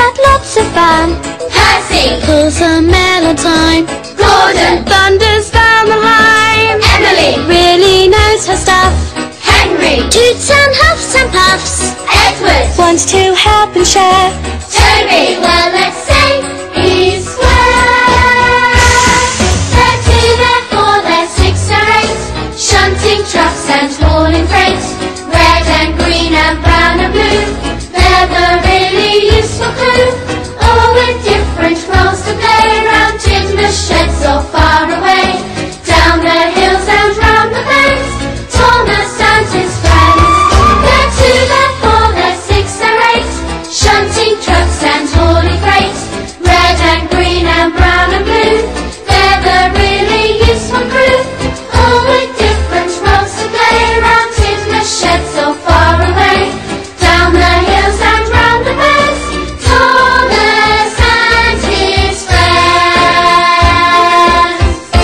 had lots of fun. Percy, Pulls a mail on time. Gordon, Thunders down the line. Emily, Really knows her stuff. Henry, Toots and huffs and puffs. Edward, Wants to help and share. Toby, well let's say he's square. They're two, they're four, they're six or eight, shunting trucks and hauling freight. Red and green and brown and blue, they're the really useful crew. All with different roles to play, round Tidmouth sheds or far away, down the hills and round the bends, Thomas and his friends. They're two, they're four, they're six or eight, shunting trucks and hauling freight. Red and green and brown and blue, they're the really useful crew. All with different roles to play, round Tidmouth sheds or far away, down the hills and round the bends, Thomas and his friends.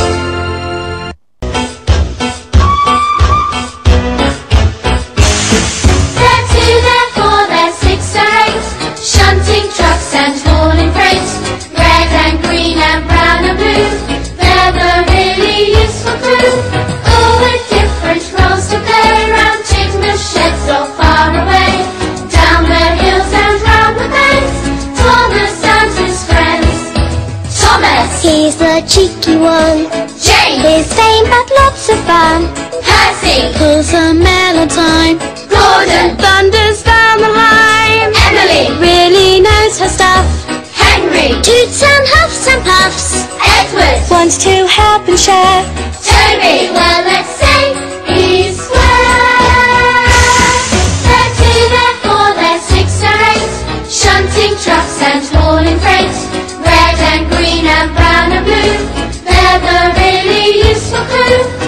They're two, they're four, they're six or eight, shunting trucks and hauling freight. Red and green and brown and blue, they're the really useful crew. All with different roles to play, round Tidmouth sheds or far away, down the hills and round the bends, Thomas and his friends. Thomas, He's the cheeky one. James, His fame had lots of fun. Percy, Pulls a mail on time. Gordon, Thunders down the line. Emily, Really knows her stuff. Henry, Toots and huffs and puffs. Edward, Wants to help and share. Toby, well let's say he's square. They're two, they're four, they're six or eight, shunting trucks and hauling freight. Red and green and brown and blue, they're the really useful crew.